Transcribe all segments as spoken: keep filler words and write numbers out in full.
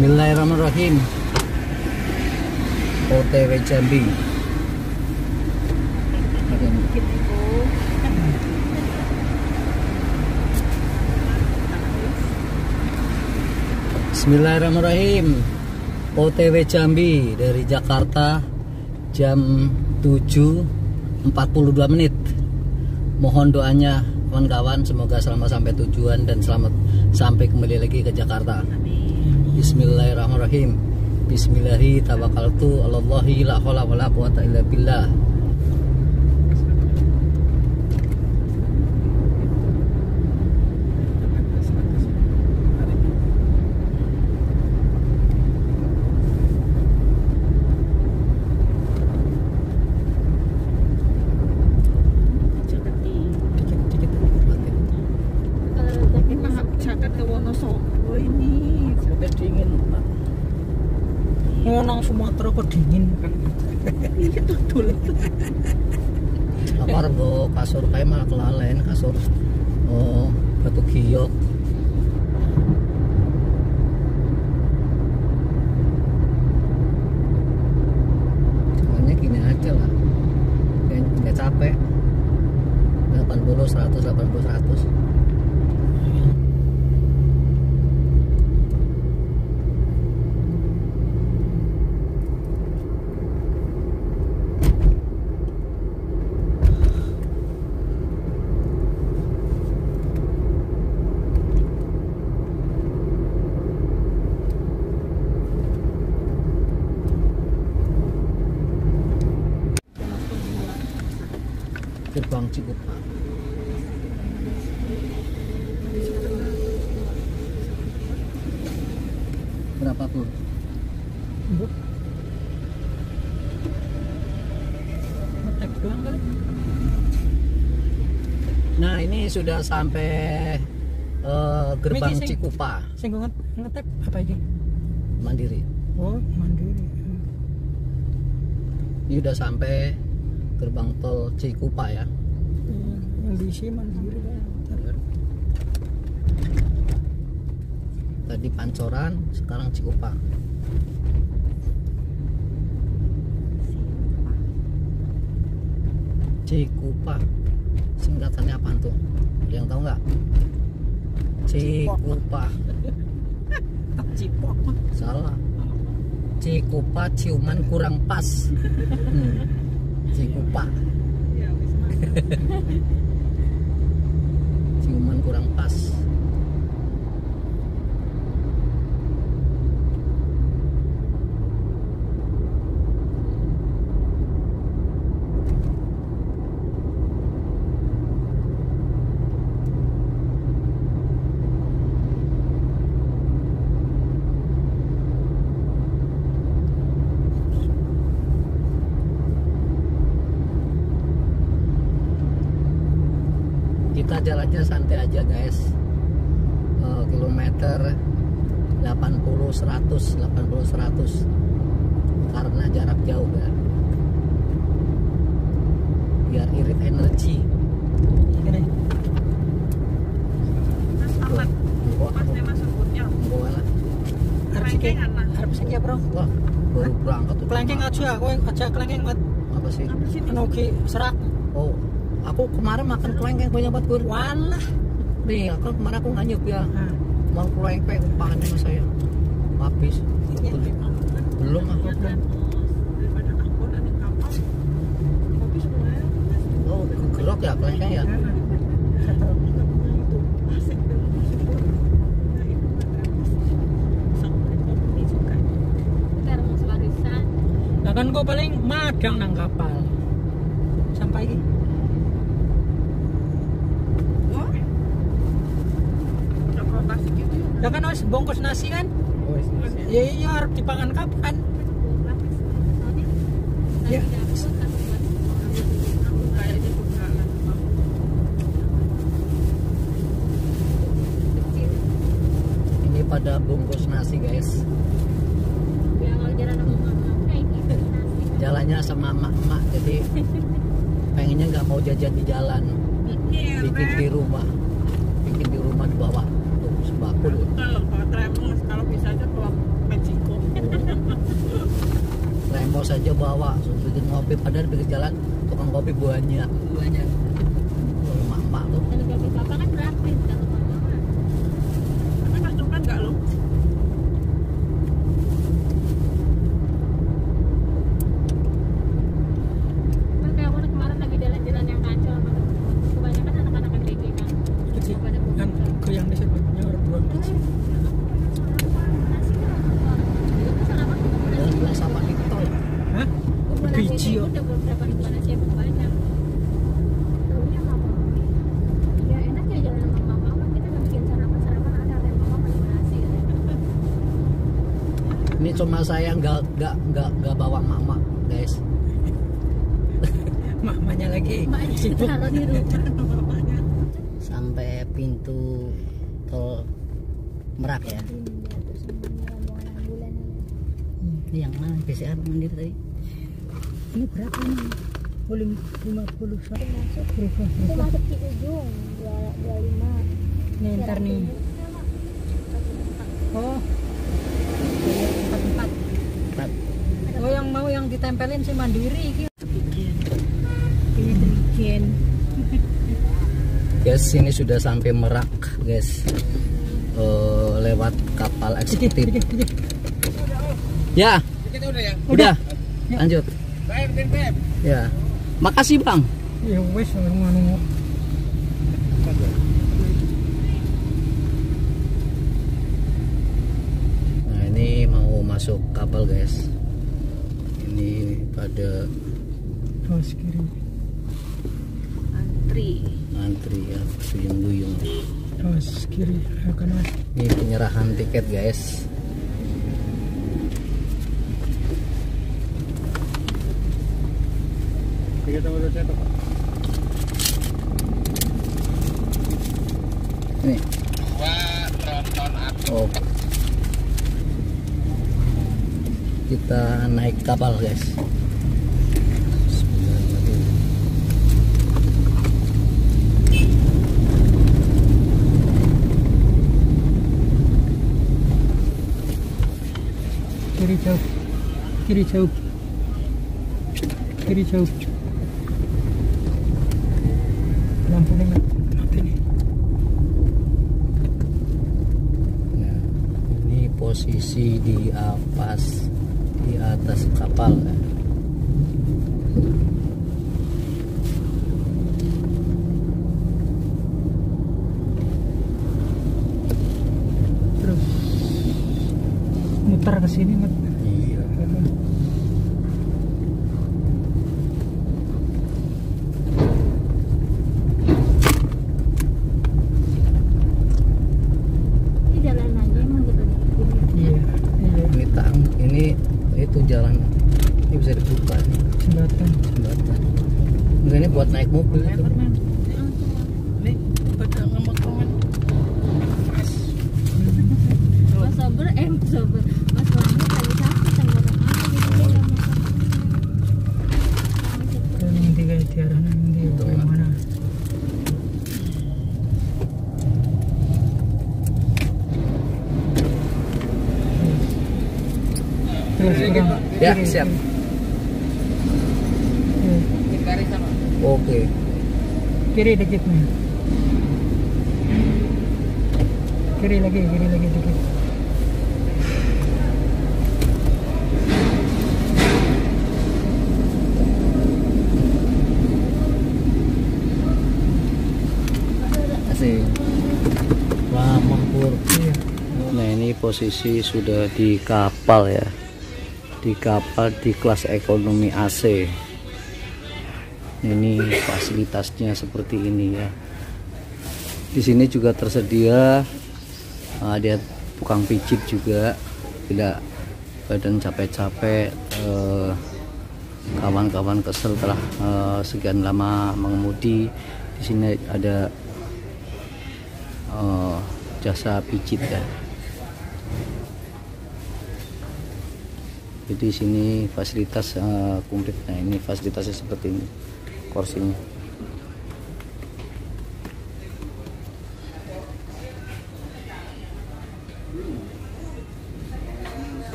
Bismillahirrahmanirrahim. O T W Jambi. Bismillahirrahmanirrahim. O T W Jambi dari Jakarta jam tujuh empat puluh dua menit. Mohon doanya kawan-kawan, semoga selamat sampai tujuan dan selamat sampai kembali lagi ke Jakarta. Bismillahirrahmanirrahim. Bismillahi tawakkaltu 'alallahi la haula wala quwata illa billah. Nang Sumatera kok dingin kan. Iya betul. Apa rego kasur kae malah kelalen kasur. Oh, batu giyok. Soalnya gini aja lah. Kayak nggak capek. delapan puluh seratus delapan puluh seratus. Gerbang Cikupa. Berapa pun? Nah, ini sudah sampai uh, gerbang sing, Cikupa. Sing ngetep apa ini? Mandiri. Oh, Mandiri. Ini udah sampai gerbang tol Cikupa ya. Yang diisi Mandiri kan. Tadi Pancoran, sekarang Cikupa. Cikupa. Singkatannya apa tuh? Yang tahu nggak? Cikupa. Cipok. Salah. Cikupa ciuman kurang pas. Hmm. Cikupa. Ciuman kurang pas. Kita jalannya santai aja guys. uh, kilometer delapan puluh seratus delapan puluh seratus karena jarak jauh ya, biar irit energi. Gini. Mas amat. Pas memang sebutnya. Boleh. Harap siki. Harap siki ya, Bro. Wah, baru berangkat tuh. Kelengkeng aja, aku aja kelengkeng mat. Apa sih? Anu ki serak. Oh, aku kemarin makan kelengkeng banyak banget Gur. Walah. Nih, aku kemarin aku nganyup ya. Nah. Mau kelengkeng umpahannya sama saya. Habis. Beli. Belum aku belum. Daripada angkot ada kapal. Kopi semuanya. Oh, gerok ya kelengkeng ya. Asik dong, asik dong. Nah, itu sampai kopi juga. Termos barisan. Nah kan kok paling madang nang kapal. Sampai iki. Ya kan harus bungkus nasi kan? Oh, Ya iya harus dipangan kapan? Ya. ini pada bungkus nasi guys. Jalannya sama emak-emak, jadi pengennya nggak mau jajan di jalan, bikin di rumah, bikin di rumah di bawah tuh sembako. Kalau kalau tremos, kalau bisa aja kalau bawa saja bawa bikin ngopi, padahal pinggir jalan tukang kopi banyak banyak. Mak-mak tuh. Kalau kopi bapak kan gratis kalau mama. Tapi Mas Coklat nggak lo? Kan kayak orang kemarin lagi jalan-jalan yang kacau, kebanyakan anak-anak yang tinggi kan. Kecil. Pada Kan buka. ke yang disebutnya orang tua. Jalan-jalan sama di tol. Hah? Biji yo. Udah beberapa ribu nasi yang banyak. Tahunya mama. Ya enak ya jalan sama mama. Kita nggak bikin sarapan sarapan ada ada mama paling nasi. Ini cuma saya nggak nggak nggak nggak bawa mak-mak guys. Mamanya lagi. Maknya Sibuk. taruh di rumah. Mamanya. Sampai pintu tol Merak ya. Terus semuanya rombongan ambulan. Ini yang mana P C R mandiri tadi? Ini berapa nih? Boleh lima puluh satu. Masuk. Berapa? Itu masuk di ujung dua dua lima. Nih ntar nih. Oh. Empat empat. Empat. Oh yang mau yang ditempelin si Mandiri gitu. Bikin. Guys, ini sudah sampai Merak guys. Eh, lewat kapal eksekutif. Ya, udah. Lanjut. Ya, makasih bang. Ya wes anu. Nah ini mau masuk kapal guys. Ini pada Terus kiri. Antri. antri ya, duyung-duyung. Terus kiri kanan. Ini penyerahan tiket guys. Ini. Oh. Kita naik kapal guys. Kiri jauh. Kiri jauh. Kiri jauh. Lampunya mati nih. Nah, ini posisi di atas di atas kapal ya. Terus muter ke sini mat. Iya. Ini jalan aja emang gitu. Iya, iya. Ini tang, ini itu jalan ini bisa dibuka nih, Jembatan. jembatan. Enggak, ini buat naik mobil itu. Nih, pada ngemot teman. Mas Sober, eh Mas Sober, Mas Sober lagi sakit sama orang apa gitu dia Dan nanti kayak di arah nanti Itu kayak memang. mana? Terus kurang. Ya, Kiri, siap. kiri. Oke. Kiri dikit nih. Kiri lagi, kiri lagi dikit. Asik. Wah, mampur. Iya. Nah, ini posisi sudah di kapal ya. Di kapal di kelas ekonomi A C. Ini fasilitasnya seperti ini ya. Di sini juga tersedia uh, ada tukang pijit juga, tidak badan capek-capek. uh, Kawan-kawan kesel telah uh, sekian lama mengemudi. Di sini ada uh, jasa pijit ya. Jadi di sini fasilitas uh, komplit. Nah, ini fasilitasnya seperti ini, kursinya.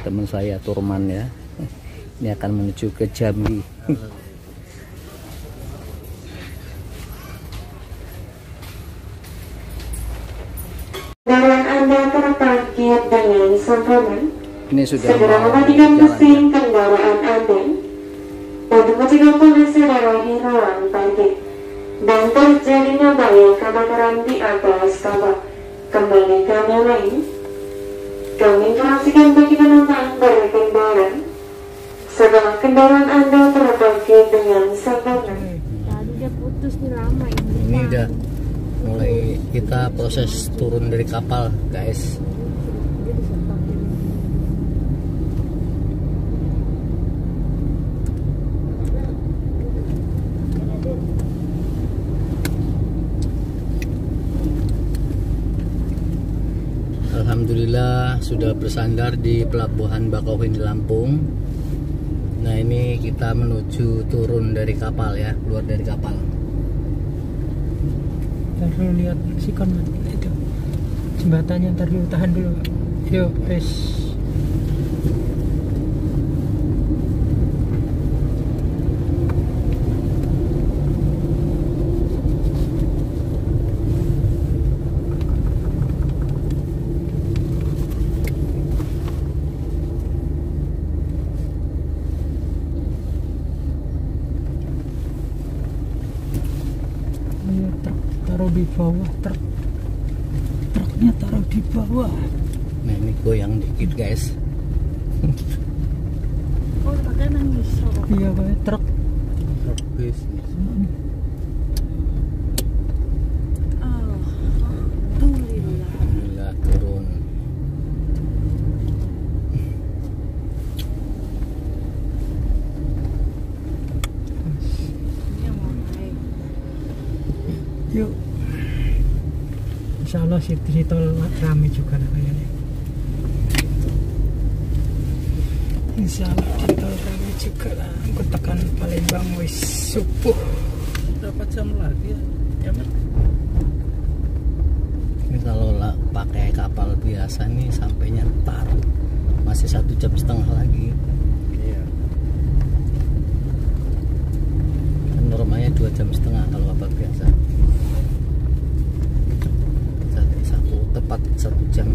teman saya Turman ya. Ini akan menuju ke Jambi. Kendaraan Anda terparkir dengan sempurna. Ini sudah Segera mau mematikan mesin jalan. kendaraan Anda untuk mencegah polusi udara di ruang parkir dan terjadinya bahaya kebakaran di atas kapal. Kembali ke yang lain, kami informasikan bagi penumpang berkendara setelah kendaraan Anda terparkir dengan sempurna. Tadi dia putus nih lama ini. Ini udah mulai kita proses turun dari kapal, guys. Dia disetok ini. Alhamdulillah sudah bersandar di pelabuhan Bakauheni Lampung. Nah, ini kita menuju turun dari kapal ya, keluar dari kapal. Ntar dulu lihat sikon itu jembatannya, ntar dulu tahan dulu. Yuk, guys. Ayo, truk taruh di bawah, truk truknya taruh di bawah. Nah, ini goyang dikit, guys. Oh, pakai nangis. Iya, kayak truk. Truk bisnis. Alhamdulillah. Alhamdulillah turun. Ini mau naik. Yuk. Insya Allah si, si tol rame juga lah kayaknya. Insya Allah si tol rame juga lah. Aku tekan Palembang wis subuh. Berapa jam lagi ya? Ya, Mas? Ini kalau lah pakai kapal biasa nih sampainya ntar masih satu jam setengah lagi. Iya. Kan normalnya dua jam setengah kalau kapal biasa. Jadi satu tepat satu jam.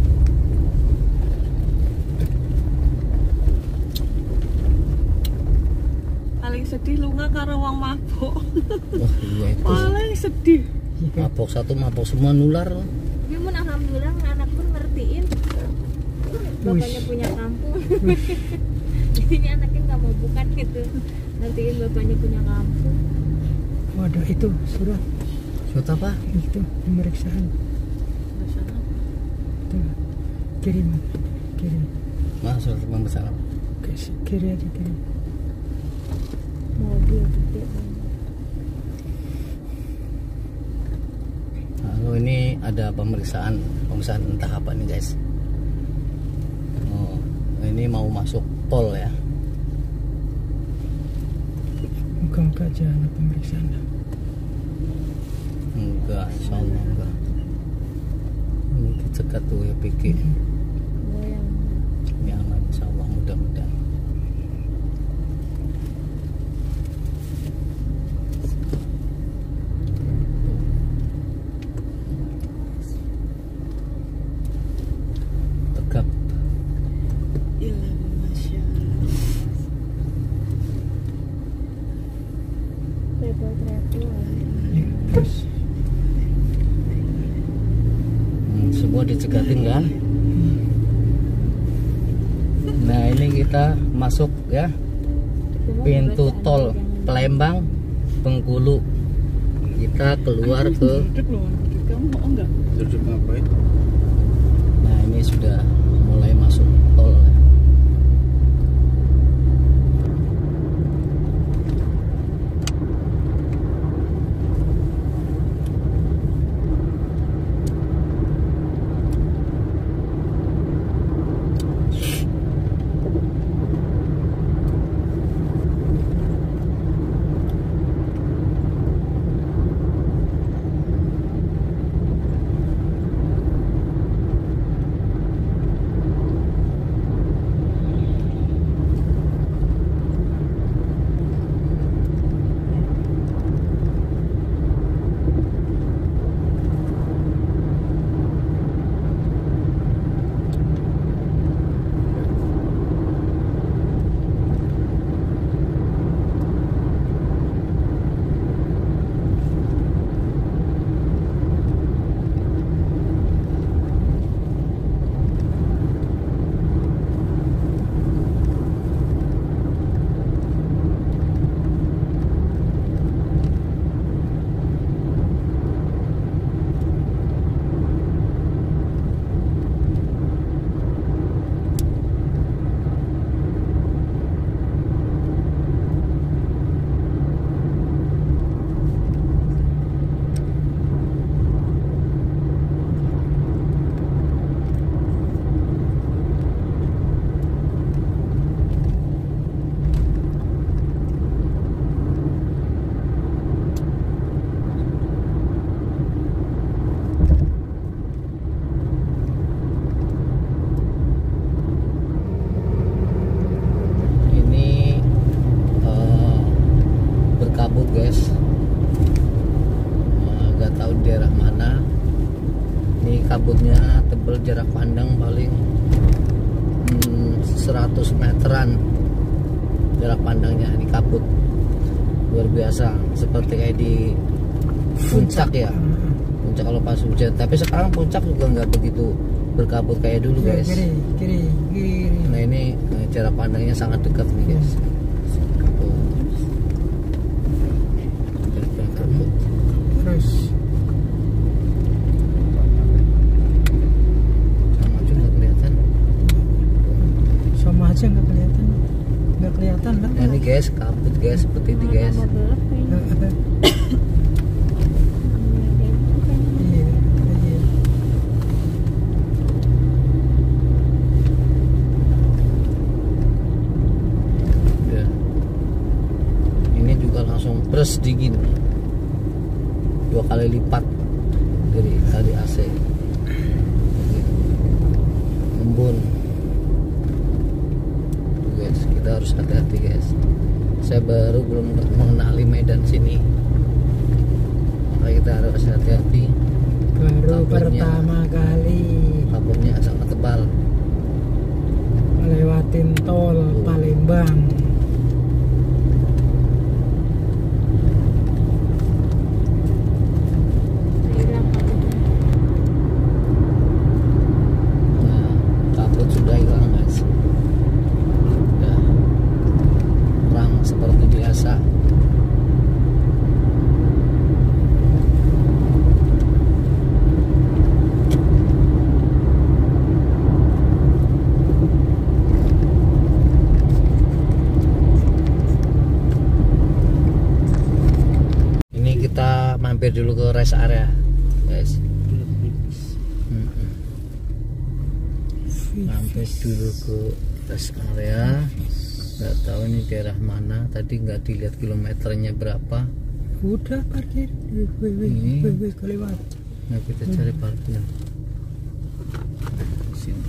Paling sedih lunga karo wong mabuk. Wah, iya itu. Paling sedih. Mabok satu, mabok semua nular. Tapi pun alhamdulillah anak pun ngertiin bapaknya punya kampung. Jadinya anaknya nggak mau bukan gitu, ngertiin bapaknya punya kampung. Waduh, itu surat Surat apa? itu pemeriksaan. Tuh, kirim, kirim. Mas, surat pemeriksaan. Ke kiri aja kirim. Mobil gede banget. Lalu ini ada pemeriksaan, pemeriksaan entah apa nih, guys. Oh, ini mau masuk tol ya. Muka-muka aja ada pemeriksaan. Enggak, insya Allah enggak. Ini dicegat tuh ya pikir. Goyang. Ini aman, insya Allah, mudah-mudahan. Tegap. Ilah, masya Allah. Travel-travel. Ya, terus Hmm, semua dicegatin kan? Nah, ini kita masuk ya pintu tol Palembang Bengkulu. Kita keluar ke, Duduk loh, duduk. Kamu mau enggak? Duduk ngapain? nah ini sudah mulai masuk tol. kabut guys. Nah, nggak tahu di daerah mana. Ini kabutnya tebal, jarak pandang paling hmm, seratus meteran jarak pandangnya. Ini kabut luar biasa, seperti kayak di puncak ya. Puncak kalau pas hujan. Tapi sekarang puncak juga nggak begitu berkabut kayak dulu guys. Kiri, kiri, kiri. Nah ini jarak pandangnya sangat dekat nih guys. Tuh. Kabut. Terus Sama juga kelihatan. sama aja nggak kelihatan, nggak kelihatan lah. Nah ini guys, kabut guys, seperti ini guys. Tambah gelap kayaknya. Iya, iya. Udah. Ini juga langsung pres dingin, dua kali lipat dari tadi A C. Embun. Tuh guys, kita harus hati-hati guys. Saya baru belum mengenali medan sini, maka kita harus hati-hati. Baru Kabutnya. pertama kali Kabutnya sangat tebal. melewatin tol Palembang. Hilang kabutnya. Nah, kabut sudah hilang guys. Udah terang seperti biasa. Ini kita mampir dulu ke rest area guys. Mm-mm. Mampir dulu ke rest area. Nggak tahu ini daerah mana, tadi nggak dilihat kilometernya berapa. Udah parkir. Wih, wih, wih, Ini. wih, wih, kelewat. Nah kita cari parkir. Sini.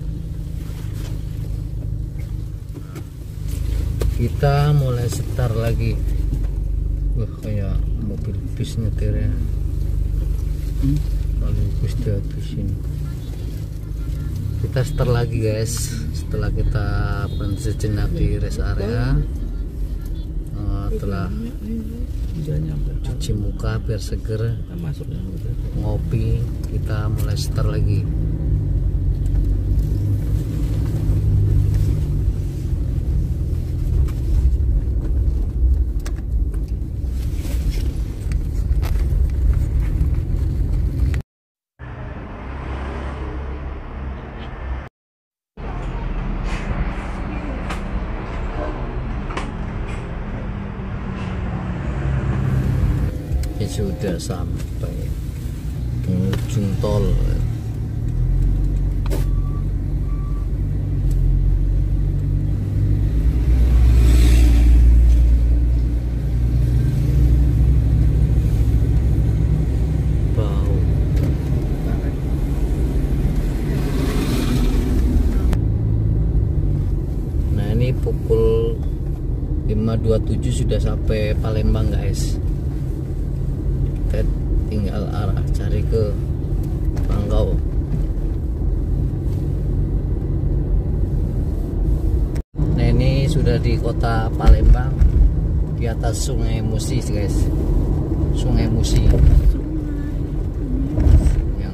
Kita mulai setar lagi. Wah kayak mobil bis nyetirnya. Kalau bis dihabisin. Kita setar lagi guys. Setelah kita berhenti sejenak di rest area. Uh, telah Udah nyampe. cuci muka biar seger, Kita masuknya udah. ngopi, kita mulai setar lagi. Ya sudah sampai penghujung tol. Bau. Nah ini pukul lima dua puluh tujuh sudah sampai Palembang guys. Kita tinggal arah cari ke Panggau. Nah ini sudah di kota Palembang, di atas Sungai Musi guys. Sungai Musi yang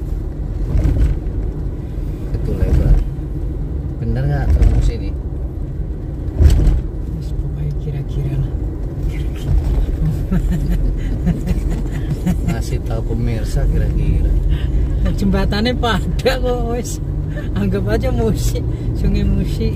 itu lebar. Bener nggak Sungai Musi ini? Terus pokoknya kira-kira lah. Ngasih tahu pemirsa kira-kira. Nah, jembatannya pada kok wes. Anggap aja Musi, Sungai Musi.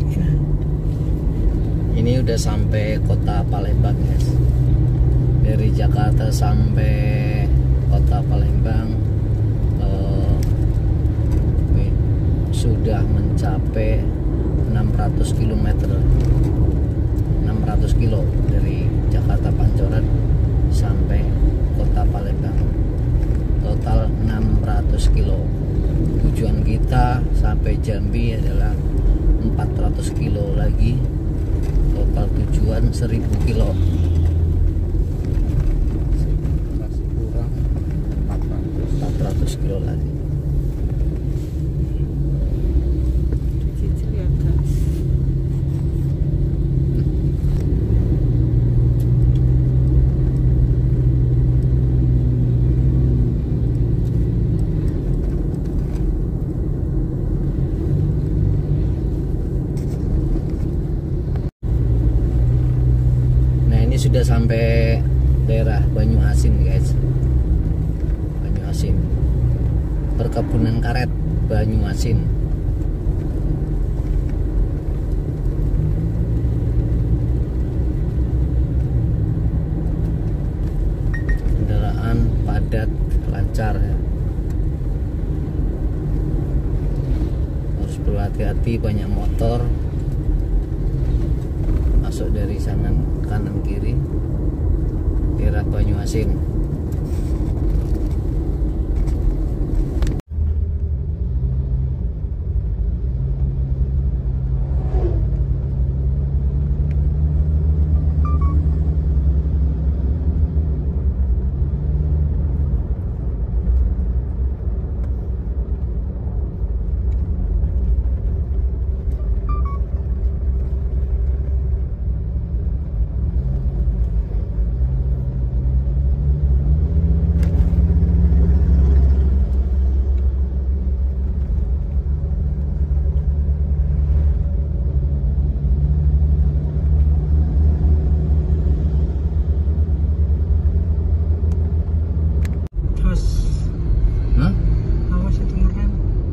Ini udah sampai kota Palembang guys. Dari Jakarta sampai kota Palembang eh, wait, sudah mencapai enam ratus kilometer. enam ratus kilo dari Jakarta Pancoran sampai kota Palembang. Total enam ratus kilo. Tujuan kita sampai Jambi adalah empat ratus kilo lagi. Total tujuan seribu kilo. seratus kilo lagi. Cicil ya guys. Nah ini sudah sampai daerah Banyuasin guys. Banyuasin, perkebunan karet Banyuasin. Kendaraan padat lancar ya. Harus berhati-hati, banyak motor masuk dari sana kanan kiri daerah Banyuasin. Awas, Hah? awas itu ngerem.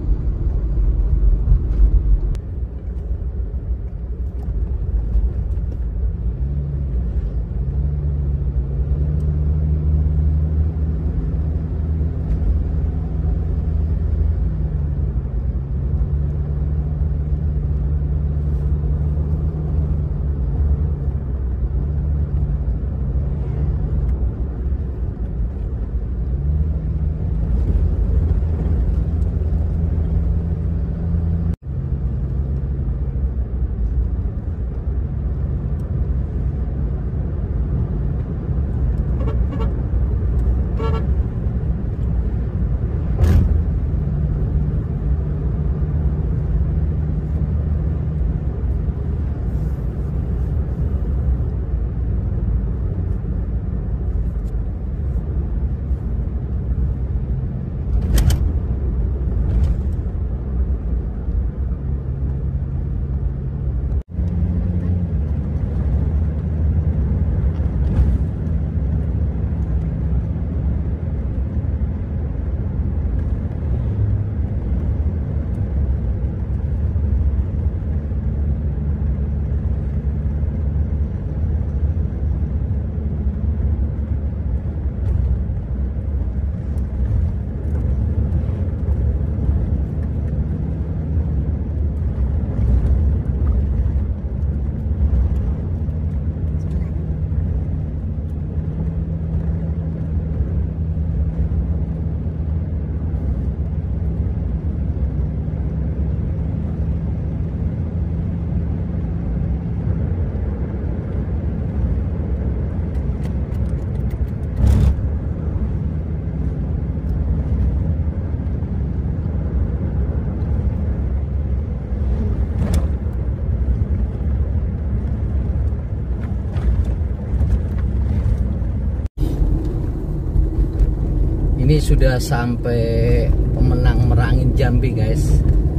Ini sudah sampai pemenang Merangin Jambi guys.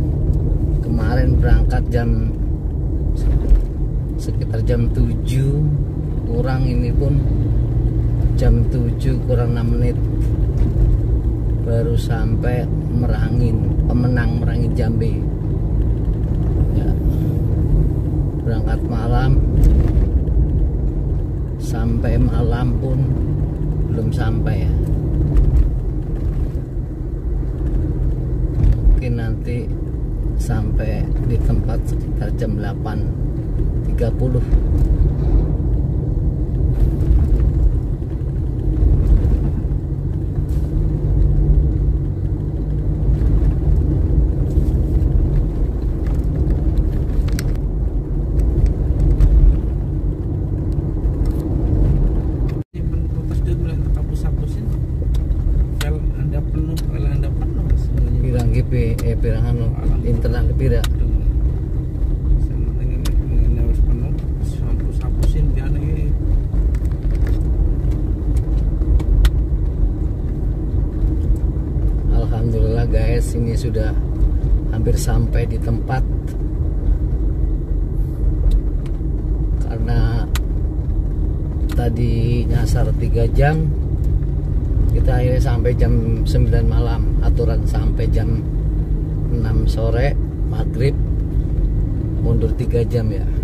Kemarin berangkat jam sekitar jam tujuh kurang, ini pun jam tujuh kurang enam menit baru sampai Merangin, pemenang Merangin Jambi ya. Berangkat malam, sampai malam pun belum sampai ya. Mungkin nanti sampai di tempat sekitar jam delapan tiga puluh. Pas dia mulai hapus-hapusin, kalau anda penuh, kalau anda ya pirangan lo internet pira. Sementing ini harus penuh, hapus-hapusin dia nih. Alhamdulillah guys, ini sudah hampir sampai di tempat. Karena tadi nyasar tiga jam, kita akhirnya sampai jam sembilan malam. Aturan sampai jam enam sore maghrib, mundur tiga jam ya.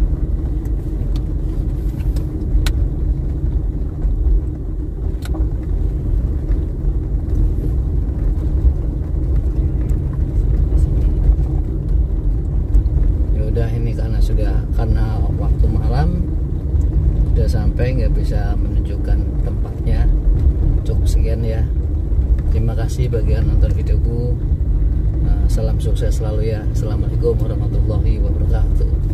Udah ini karena sudah karena waktu malam udah sampai, nggak bisa menunjukkan tempatnya. Cukup sekian ya, terima kasih bagi yang nonton videoku. Salam sukses selalu ya. Assalamualaikum warahmatullahi wabarakatuh.